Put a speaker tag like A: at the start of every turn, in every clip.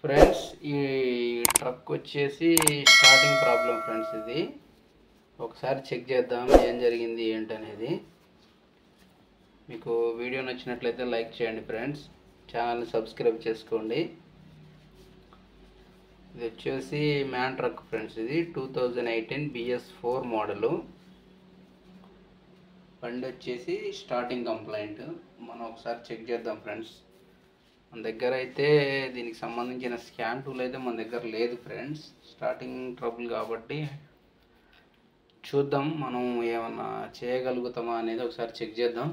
A: Friends ఈ truck వచ్చేసి starting problem friends. ఇది ఒకసారి చెక్ చేద్దాం ఏం జరిగింది ఏంటనేది. మీకు వీడియో నచ్చినట్లయితే లైక్ చేయండి ఫ్రెండ్స్, ఛానల్ని సబ్స్క్రైబ్ చేసుకోండి. ఇది వచ్చేసి మ్యాన్ ట్రక్ ఫ్రెండ్స్. ఇది 2018 BS4 మోడలు. బండి వచ్చేసి స్టార్టింగ్ కంప్లైంట్. మనం ఒకసారి చెక్ చేద్దాం ఫ్రెండ్స్. మన దగ్గర అయితే దీనికి సంబంధించిన స్కాన్ టూల్ అయితే మన దగ్గర లేదు ఫ్రెండ్స్. స్టార్టింగ్ ట్రబుల్ కాబట్టి చూద్దాం మనం ఏమన్నా చేయగలుగుతామా అనేది ఒకసారి చెక్ చేద్దాం.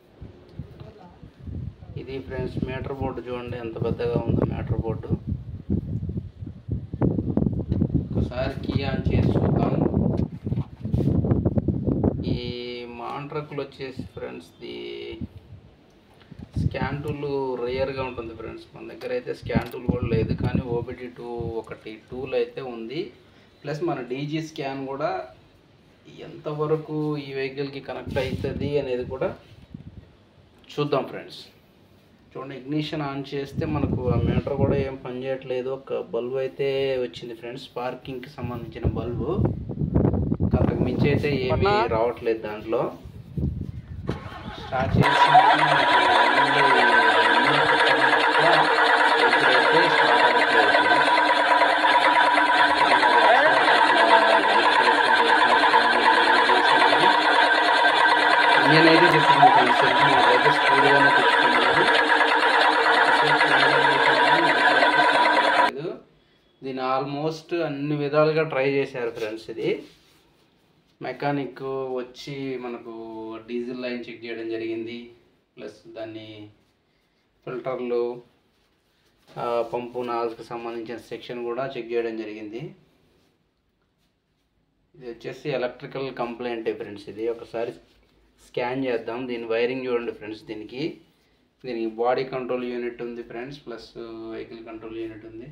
A: ఇది ఫ్రెండ్స్ మీటర్ బోర్డు చూడండి ఎంత పెద్దగా ఉందో మీటర్ బోర్డు. ఒకసారి కీ ఆన్ చేసి చూద్దాం. ఈ మాన్ ట్రక్లు వచ్చేసి ఫ్రెండ్స్ ది స్కాన్ టూల్ రేయర్గా ఉంటుంది ఫ్రెండ్స్. మన దగ్గర అయితే స్కాన్ టూల్ కూడా లేదు, కానీ OBD2 ఒకటి టూల్ అయితే ఉంది. ప్లస్ మన DG స్కాన్ కూడా ఎంతవరకు ఈ వెహికల్కి కనెక్ట్ అవుతుంది అనేది కూడా చూద్దాం ఫ్రెండ్స్. చూడండి, ఇగ్నిషన్ ఆన్ చేస్తే మనకు ఆ మీటర్ కూడా ఏం పనిచేయట్లేదు. ఒక బల్బు అయితే వచ్చింది ఫ్రెండ్స్, పార్కింగ్కి సంబంధించిన బల్బు. అంతకు మించి అయితే ఏమీ రావట్లేదు దాంట్లో. స్టార్ట్ చేసి ఇంజన్ అయితే చెప్తుంది ఫ్రెండ్స్, నాకైతే స్పీడ్గానే తెచ్చుకున్నాను. దీన్ని ఆల్మోస్ట్ అన్ని విధాలుగా ట్రై చేశారు ఫ్రెండ్స్. ఇది మెకానిక్ వచ్చి మనకు డీజిల్ లైన్ చెక్ చేయడం జరిగింది, ప్లస్ దాన్ని ఫిల్టర్లు పంపు నాజ్కి సంబంధించిన సెక్షన్ కూడా చెక్ చేయడం జరిగింది. ఇది వచ్చేసి ఎలక్ట్రికల్ కంప్లైంట్ ఫ్రెండ్స్. ఇది ఒకసారి స్కాన్ చేద్దాం. దీని వైరింగ్ చూడండి ఫ్రెండ్స్. దీనికి బాడీ కంట్రోల్ యూనిట్ ఉంది friends, plus vehicle control unit ఉంది.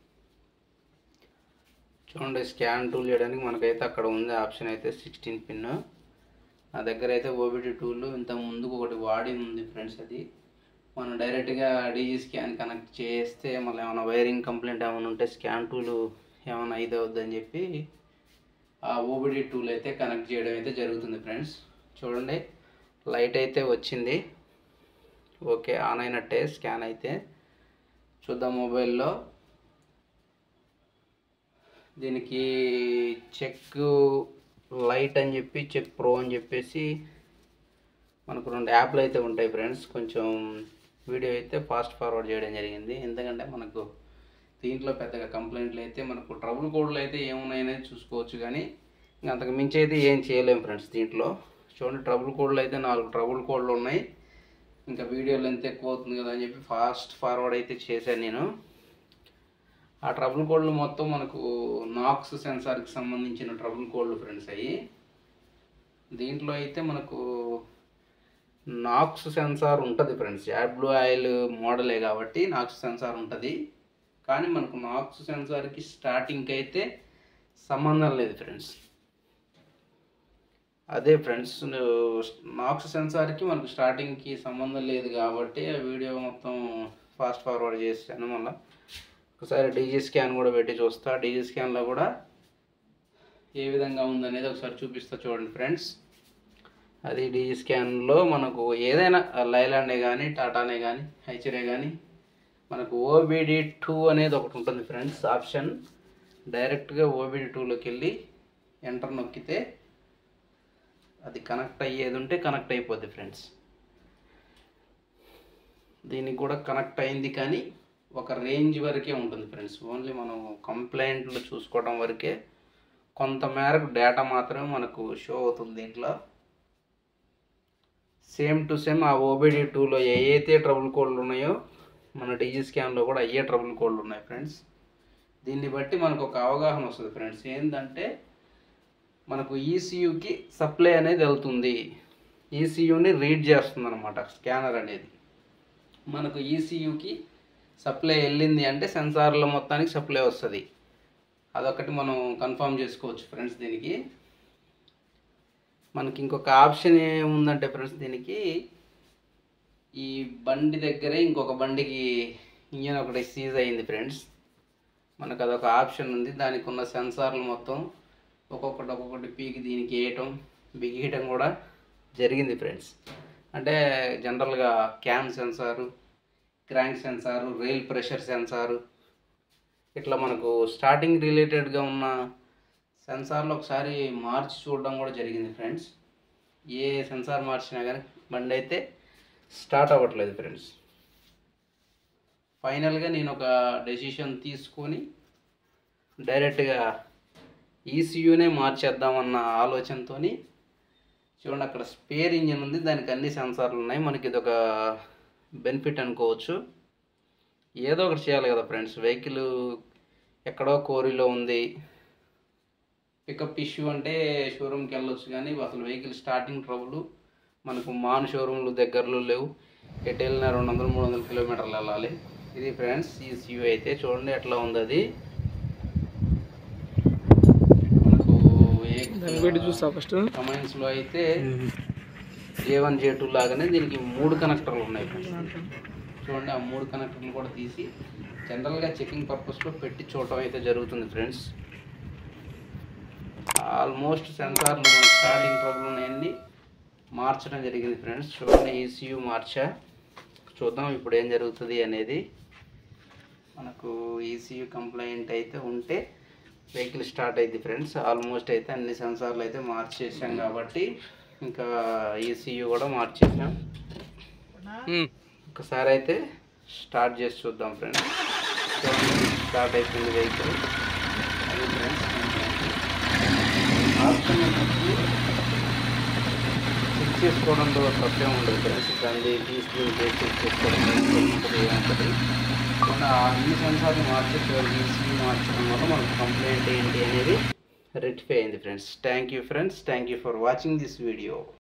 A: చూడండి, స్కాన్ టూల్ చేయడానికి మనకైతే అక్కడ ఉంది ఆప్షన్ అయితే 16 పిన్. నా దగ్గర అయితే OBD2 ఇంత ముందుకు ఒకటి వాడి ఉంది ఫ్రెండ్స్. అది మనం డైరెక్ట్గా DG స్కాన్ కనెక్ట్ చేస్తే మళ్ళీ ఏమైనా వైరింగ్ కంప్లైంట్ ఏమైనా ఉంటే స్కాన్ టూల్ ఏమైనా ఇది అవుద్దని చెప్పి ఆ OBD2 అయితే కనెక్ట్ చేయడం అయితే జరుగుతుంది ఫ్రెండ్స్. చూడండి, లైట్ అయితే వచ్చింది. ఓకే, ఆన్ అయినట్టే. స్కాన్ అయితే చూద్దాం మొబైల్లో. దీనికి చెక్ లైట్ అని చెప్పి, చెక్ ప్రో అని చెప్పేసి మనకు 2 యాప్లు అయితే ఉంటాయి ఫ్రెండ్స్. కొంచెం వీడియో అయితే ఫాస్ట్ ఫార్వర్డ్ చేయడం జరిగింది, ఎందుకంటే మనకు దీంట్లో పెద్దగా కంప్లైంట్లు అయితే మనకు ట్రబుల్ కోడ్లు అయితే ఏమున్నాయనేది చూసుకోవచ్చు, కానీ ఇంకా అంతకు మించి అయితే ఏం చేయలేము ఫ్రెండ్స్ దీంట్లో. చూడండి, ట్రబుల్ కోడ్లు అయితే 4 ట్రబుల్ కోడ్లు ఉన్నాయి. ఇంకా వీడియో లెంత్ ఎక్కువ అవుతుంది కదా అని చెప్పి ఫాస్ట్ ఫార్వర్డ్ అయితే చేశాను నేను. ఆ ట్రబుల్ కోడ్లు మొత్తం మనకు నాక్స్ సెన్సార్కి సంబంధించిన ట్రబుల్ కోడ్లు ఫ్రెండ్స్ అయ్యి. దీంట్లో అయితే మనకు నాక్స్ సెన్సార్ ఉంటుంది ఫ్రెండ్స్. యాడ్బ్లూ ఆయిల్ మోడలే కాబట్టి నాక్స్ సెన్సార్ ఉంటుంది, కానీ మనకు నాక్స్ సెన్సార్కి స్టార్టింగ్కి అయితే సంబంధం లేదు ఫ్రెండ్స్. అదే ఫ్రెండ్స్, నాక్స్ సెన్సార్కి మనకు స్టార్టింగ్కి సంబంధం లేదు కాబట్టి ఆ వీడియో మొత్తం ఫాస్ట్ ఫార్వర్డ్ చేశాను. మళ్ళీ ఒకసారి DG స్కాన్ కూడా పెట్టి చూస్తా. DG స్కాన్లో కూడా ఏ విధంగా ఉందనేది ఒకసారి చూపిస్తా చూడండి ఫ్రెండ్స్. అది DG స్కాన్లో మనకు ఏదైనా లైలాండే కానీ, టాటానే కానీ, హైచరే కానీ మనకు OBD2 అనేది ఒకటి ఉంటుంది ఫ్రెండ్స్ ఆప్షన్. డైరెక్ట్గా OBD2లోకి వెళ్ళి ఎంటర్ నొక్కితే అది కనెక్ట్ అయ్యేది ఉంటే కనెక్ట్ అయిపోద్ది ఫ్రెండ్స్. దీనికి కూడా కనెక్ట్ అయింది, కానీ ఒక రేంజ్ వరకే ఉంటుంది ఫ్రెండ్స్. ఓన్లీ మనం కంప్లైంట్లు చూసుకోవడం వరకే, కొంత మేరకు డేటా మాత్రమే మనకు షో అవుతుంది దీంట్లో. సేమ్ టు సేమ్ ఆ OBD2లో ఏవైతే ట్రబుల్ కోడ్లు ఉన్నాయో మన DG స్కాన్లో కూడా అయ్యే ట్రబుల్ కోడ్లు ఉన్నాయి ఫ్రెండ్స్. దీన్ని బట్టి మనకు ఒక అవగాహన వస్తుంది ఫ్రెండ్స్. ఏంటంటే మనకు ECUకి సప్లై అనేది వెళ్తుంది, ECUని రీడ్ చేస్తుంది అనమాట స్కానర్ అనేది. మనకు ECUకి సప్లై వెళ్ళింది అంటే సెన్సార్ల మొత్తానికి సప్లై వస్తుంది. అదొకటి మనం కన్ఫర్మ్ చేసుకోవచ్చు ఫ్రెండ్స్. దీనికి మనకి ఇంకొక ఆప్షన్ ఏముందంటే ఫ్రెండ్స్, దీనికి ఈ బండి దగ్గరే ఇంకొక బండికి ఇంజన్ ఒకటి సీజ్ అయింది ఫ్రెండ్స్. మనకు అదొక ఆప్షన్ ఉంది. దానికి ఉన్న సెన్సార్లు మొత్తం ఒక్కొక్కటి పీకి దీనికి వేయటం బిగియటం కూడా జరిగింది ఫ్రెండ్స్. అంటే జనరల్గా cam sensor, crank sensor, rail pressure sensor, ఇట్లా మనకు స్టార్టింగ్ రిలేటెడ్గా ఉన్న సెన్సార్లు ఒకసారి మార్చి చూడడం కూడా జరిగింది ఫ్రెండ్స్. ఏ సెన్సార్ మార్చినా కానీ బండి అయితే స్టార్ట్ అవ్వట్లేదు ఫ్రెండ్స్. ఫైనల్గా నేను ఒక డెసిషన్ తీసుకొని డైరెక్ట్గా ఈసీయూనే మార్చేద్దామన్న ఆలోచనతో చూడండి, అక్కడ స్పేర్ ఇంజిన్ ఉంది, దానికి అన్ని సెన్సార్లు ఉన్నాయి. మనకి ఇది ఒక బెనిఫిట్ అనుకోవచ్చు. ఏదో ఒకటి చేయాలి కదా ఫ్రెండ్స్. వెహికల్ ఎక్కడో కోరిలో ఉంది, పికప్ ఇష్యూ అంటే షోరూమ్కి వెళ్ళొచ్చు, కానీ అసలు వెహికల్ స్టార్టింగ్ ట్రబుల్ మనకు మాన్ షోరూమ్లు దగ్గరలో లేవు. ఎటు వెళ్ళినా 200-300 కిలోమీటర్లు వెళ్ళాలి. ఇది ఫ్రెండ్స్ ఈసీయూ అయితే చూడండి ఎట్లా ఉంది. అది మనకు చూస్తా ఫస్ట్ కమైన్స్లో అయితే J1 J2 లాగానే దీనికి 3 కనెక్టర్లు ఉన్నాయి చూడండి. ఆ 3 కనెక్టర్లు కూడా తీసి జనరల్గా చెకింగ్ పర్పస్లో పెట్టి చూడటం అయితే జరుగుతుంది ఫ్రెండ్స్. ఆల్మోస్ట్ సెన్సార్లు స్టార్టింగ్ ట్రబుల్ ఉన్నాయన్నీ మార్చడం జరిగింది ఫ్రెండ్స్. చూడండి ఈసీయూ మార్చా. చూద్దాం ఇప్పుడు ఏం జరుగుతుంది అనేది. మనకు ఈసీయూ కంప్లైంట్ అయితే ఉంటే వెహికల్ స్టార్ట్ అయింది ఫ్రెండ్స్. ఆల్మోస్ట్ అయితే అన్ని సెన్సార్లు అయితే మార్చేసాం కాబట్టి ఇంకా ఈసీయూ కూడా మార్చేసాం. ఒకసారి అయితే స్టార్ట్ చేసి చూద్దాం ఫ్రెండ్స్. స్టార్ట్ అయిపోయింది వెహికల్. అది ఫ్రెండ్స్ ఆప్షన్ చెక్ చేసుకోవడంలో తప్పే ఉండదు ఫ్రెండ్స్. దాన్ని తీసుకుని చెక్ చేసుకోవడం ఏముంటుంది. అన్ని సెన్సార్లు మార్చి ఈసీయూ మార్చడం వల్ల మనకు కంప్లైంట్ ఏంటి అనేది రెక్టిఫై అయింది friends. Thank you friends. Thank you for watching this video.